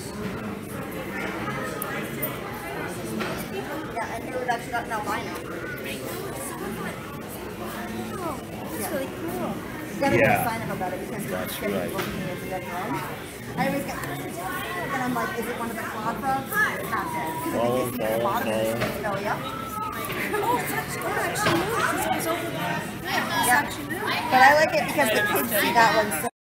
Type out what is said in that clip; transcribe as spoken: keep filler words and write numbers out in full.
Yeah, and here we've actually got an albino. Oh, that's really cool. You gotta Yeah. get a sign up about it because That's it's getting right. looking at the dead one. I always get, and I'm like, is it one of the claw frogs? It's not dead. Because I Follow, think they see the follow, bottom of it. follow. So, yeah. Oh, it's actually, oh, it actually moved because I was over there. It's Yeah. actually moved. But I like it because the kids see that one so